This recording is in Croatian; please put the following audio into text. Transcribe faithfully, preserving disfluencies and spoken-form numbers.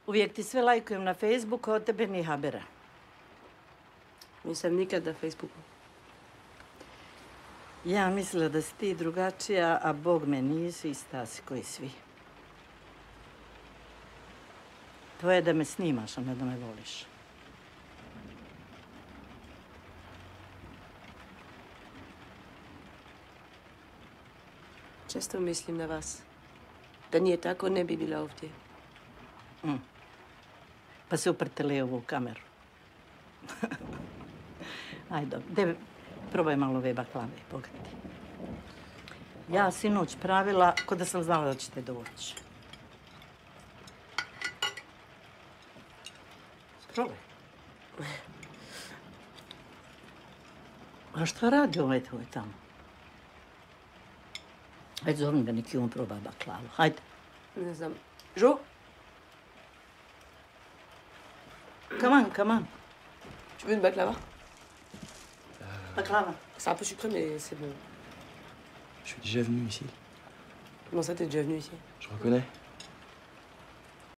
Uvijek ti sve lajkujem na Facebooku, a od tebe ni habera. Nisam nikad na Facebooku. Ja mislila da si ti drugačija, a Bog me nisi ista si koji svi. Tvoje je da me snimaš, a ne da me voliš. Često mislim na vas. Da nije tako, ne bi bila ovdje. Mm. Pa se uprteli ovu kameru. Ajde, de, probaj malo ove baklave, pogledaj. Ja sinoć pravila, ko da sam znala da ćete doći. Probaj. A šta radi ovaj tvoj tamo? Hajde, zovem ga, neki on proba baklavu. Hajde. Ne znam. Jo? Come on, come on. Tu veux une baklava? Baklava. C'est un peu sucré, mais c'est bon. Je suis déjà venu ici. Comment ça, t'es déjà venu ici? Je reconnais.